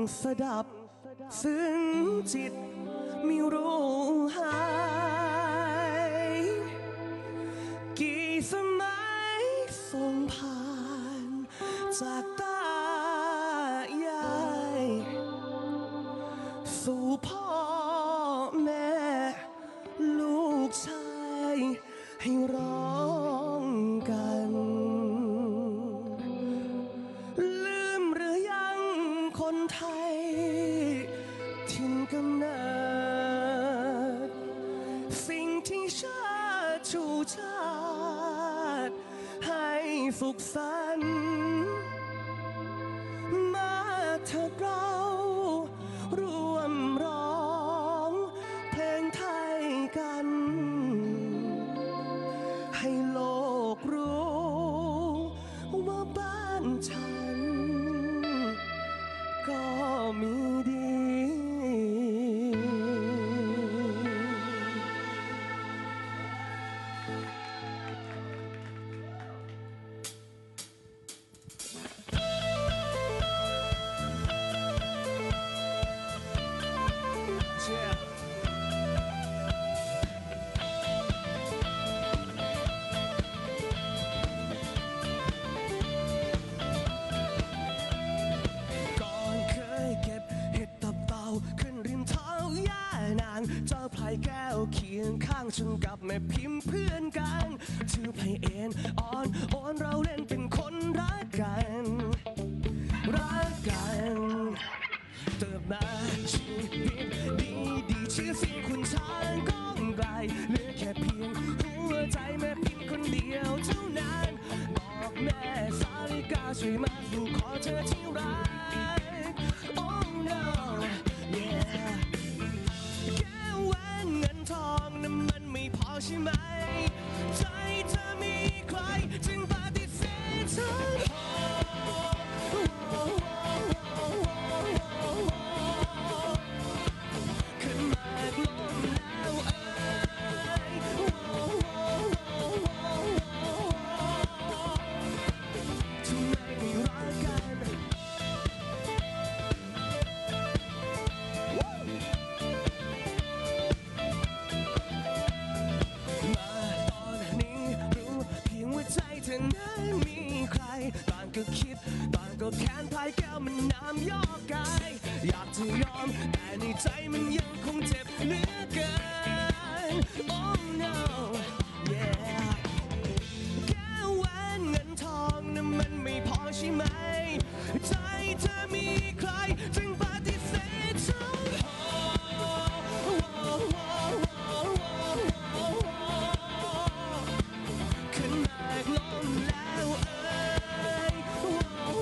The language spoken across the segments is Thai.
สดับซึ้งจิตไม่รู้หายกี่สมัยส่งผ่านจากตายายสู่พ่อแม่ลูกชายให้ร้องกันลืมหรือยังคนไทยถิ่นกำเนิดสิ่งที่ชาติชูชาติให้สุขสันต์มาเถิดเราร่วมร้องเพลงไทยกันให้โลกรู้ว่าบ้านฉันก็มีดีเจ้าพลายแก้วเคียงข้างฉันกับแม่พิมพ์เพื่อนกันถือไพเอ็นอ่อนโอนเราเล่นเป็นคนรักกันเติบมาชีวิตดีชื่อเสียงคุณช้างก้องไกลเหลือแค่เพียงหัวใจแม่พิมพ์คนเดียวเท่านั้นบอกแม่สาลิกาช่วยมาสู่ขอเธอที่รัก Oh no yeahเงินทองนั้นมันไม่พอใช่ไหมใจเธอมีใครจึงปฏิเสธเธอขึ้นมาลมแล้วทำไมไม่รักกันใจเธอนั้นมีใครต่างก็คิดต่างก็แค้นพายแก้วมันน้ำย่อกายอยากจะยอมแต่ในใจมันยังคงเจ็บเหลือเกิน Oh no yeah แก้วแหวนเงินทองนั้นมันไม่พอใช่ไหมใจเธอมีใครจึงปฏิเสธเธอขึ้นมาลมแล้ว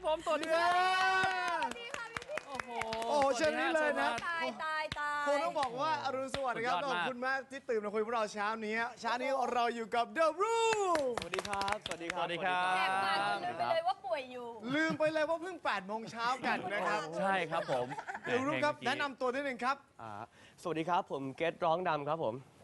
ผมตัวนี้โอ้โหเชิญนี่เลยนะตายคงต้องบอกว่าอรุณสวัสดิ์ครับขอบคุณมากที่ตื่นมาคุยกับเราเช้านี้เราอยู่กับ The Room สวัสดีครับสวัสดีครับแขกมาลืมไปเลยว่าป่วยอยู่ลืมไปเลยว่าเพิ่ง8 โมงเช้ากันนะครับใช่ครับผม The Room ครับแนะนำตัวนิดนึงครับสวัสดีครับผมเกตร้องดำครับผม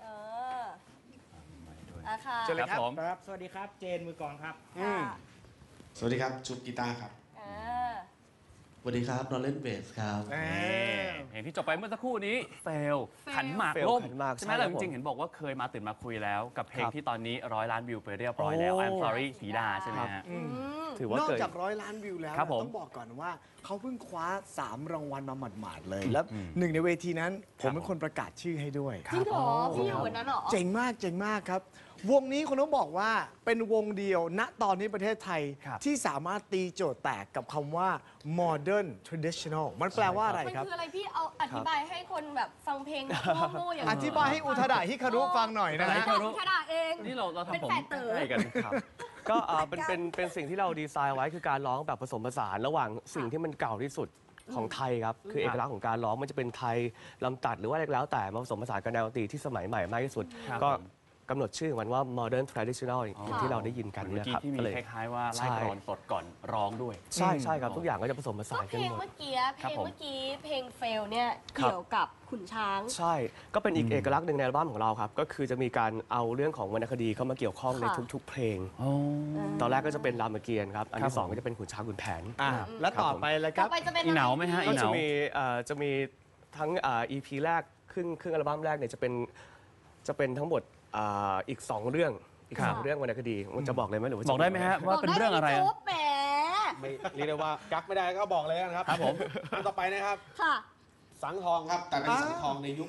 ค่ะเชิญเลยครับครับ สวัสดีครับ เจนมือกลองครับสวัสดีครับจุ๊บกีตาร์ครับสวัสดีครับเราเล่นเบสครับเพลงที่จบไปเมื่อสักครู่นี้เฟลขันหมาก Fail ล่มขันหมากใช่ไหมใช่แต่ครับจริงๆเห็นบอกว่าเคยมาตื่นมาคุยแล้ว กับเพลงครับที่ตอนนี้100 ล้านวิวไปเรียบร้อยแล้วโอ้ I'm sorry สีดาใช่ไหมฮะถือว่านอกเกิดจาก100 ล้านวิวแล้วครับผมต้องบอกก่อนว่าเขาเพิ่งคว้า3 รางวัลมาหมาดๆเลย แล้วหนึ่งในเวทีนั้นผมเป็นคนประกาศชื่อให้ด้วยจริงเหรอพี่อยู่วันนั้นเหรอเจ๋งมากครับ วงนี้คนต้องบอกว่าเป็นวงเดียวณตอนนี้ประเทศไทยครับที่สามารถตีโจทย์แตกกับคำว่า modern traditional มันแปลว่าอะไรมันครับคืออะไรพี่เอาอธิบายให้คนแบบฟังเพลงโง่ๆอย่างอธิบายให้อุทาดะฮิคารุฟังหน่อยนะไม่ฮะต้องขนาดเองนี่เราทำผมเป็นแปดเต๋อให้กันครับก็เป็นสิ่งที่เราดีไซน์ไว้คือการร้องแบบผสมผสานระหว่างสิ่งที่มันเก่าที่สุดของไทยครับ คือเอกลักษณ์ของการร้องมันจะเป็นไทยลำตัดหรือว่าอะไรก็แล้วแต่มาผสมผสานกับแนวดนตรีที่สมัยใหม่มากที่สุดครับก็กำหนดชื่อมันว่า modern traditional อย่างที่เราได้ยินกันเมื่เนี่อย กี้ครับที่มีก็เลยคล้ายๆว่าไล่กรอนสดก่อนร้องด้วยใช่ครับทุกอย่างก็จะผสมผก็สานเพกันลงหมดเมื่อกี้ครับผมเพลงเฟลเนี่ยครับเกี่ยวกับขุนช้างใช่ ก็เป็นอีกเอกลักษณ์หนึ่งในอัลบั้มของเราครับ ก็คือจะมีการเอาเรื่องของวรรณคดีเข้ามาเกี่ยวข้องในค่ะทุกๆ เพลง ตอนแรกก็จะเป็นรามเกียรติ์ครับ อันที่สองก็จะเป็นขุนช้างขุนแผนแล้วต่อไปเลยคต่รัอบ ไปจะเป็นอีเหนาไหมฮะก็อีเหจะนามีจะมีทั้งEP แรกครึ่งอัลบั้มแรกเนี่ยจะเป็นทั้งหมดอีก 2 เรื่องอีกครับ 2 เรื่องวรรณคดีมันจะบอกเลยไหมหรือว่าจะบอกได้ไหมฮะว่าเป็นเรื่องอะไรบกด้หมจุ๊บแหมไม่เรียกได้ว่ากักไม่ได้ก็บอกเลยนะครับครับผมอันต่อไปนะครับค่ะสังทองครับ แต่เป็นสังทองในยุค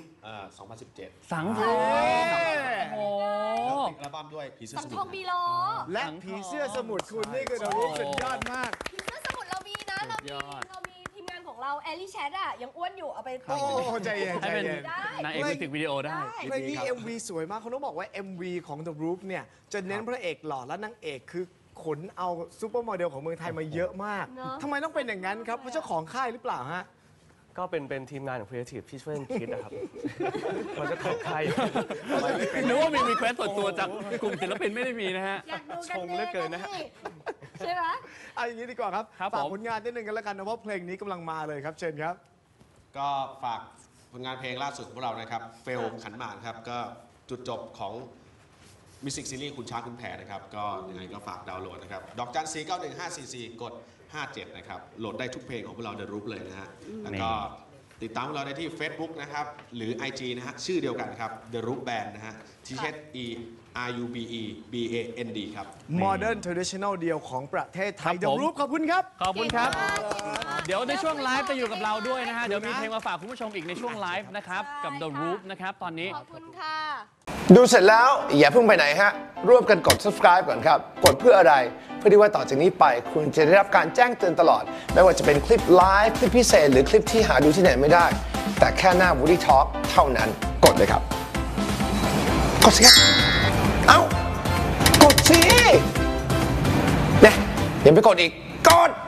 2017 สังทองโอ้แล้วติดอัลบั้มด้วยผีเสื้อสัสงมุทองทรบีโลและผีเสื้อสมุทรคุณนี่คือเรารู้สุดยอดมากผีเสื้อสมุทรเรามีนะสุดยอดเรามีทีมงานของเราแอลลี่แชทอะยังอ้วนอยู่เอาไปโอ้ใจเย็นใจให้เป็นเย็นได้นางเอกมิวสิกวิดีโอได้เพลงนี้ MV สวยมากเขาต้องบอกว่า MV ของ The Roof เนี่ยจะเน้นพระเอกหล่อและนางเอกคือขนเอาซูเปอร์โมเดลของเมืองไทยมาเยอะมากเนอะทำไมต้องเป็นอย่างนั้นครับเพราะเจ้าของค่ายหรือเปล่าฮะก็เป็นทีมงานของ Creative ที่ช่วยกันคิดนะครับ มันจะของใครหรือว่ามีรีเควสส่วนตัวจากกลุ่มศิลปินไม่ได้มีนะฮะอยากดูชงเหลือเกินนะฮะใช่ไหมเอาอย่างนี้ดีกว่าครับครับฝากผมผลงานนิดนึงกันแล้วกันนะเพราะเพลงนี้กำลังมาเลยครับเชิญครับก็ฝากผลงานเพลงล่าสุดของพวกเรานะครับ เฟลขันหมากครับ ก็จุดจบของมิวสิกซีรีส์คุณช้างคุณแผนนะครับ ก็ยังไงก็ฝากดาวน์โหลดนะครับ ดอกจัน491-544 กด 57 นะครับ โหลดได้ทุกเพลงของพวกเรา The Roof เลยนะฮะ แล้วก็ติดตามพวกเราได้ที่ Facebook นะครับ หรือ IG นะฮะ ชื่อเดียวกันครับ The Roof Band นะฮะ THERUBEBAND ครับ Modern Traditional เดียวของประเทศไทยครับ The ผม Roof ขอบคุณครับขอบคุณครับเก่งมากเดี๋ยวในช่วงไลฟ์จะอยู่กับเราด้วยนะฮะ เดี๋ยวมีเพลงมาฝากคุณผู้ชมอีกในช่วงไลฟ์นะครับ กับ The Roof นะครับ ตอนนี้ขอบคุณค่ะดูเสร็จแล้วอย่าเพิ่งไปไหนฮะ ร่วมกันกด subscribe ก่อนครับ กดเพื่ออะไร เพื่อที่ว่าต่อจากนี้ไป คุณจะได้รับการแจ้งเตือนตลอด ไม่ว่าจะเป็นคลิปไลฟ์คลิปพิเศษ หรือคลิปที่หาดูที่ไหนไม่ได้ แต่แค่หน้า Woody Talk เท่านั้นกดเลยครับ กดสิครับ เอ้า กดสิเนี่ยยังไม่กดอีก กด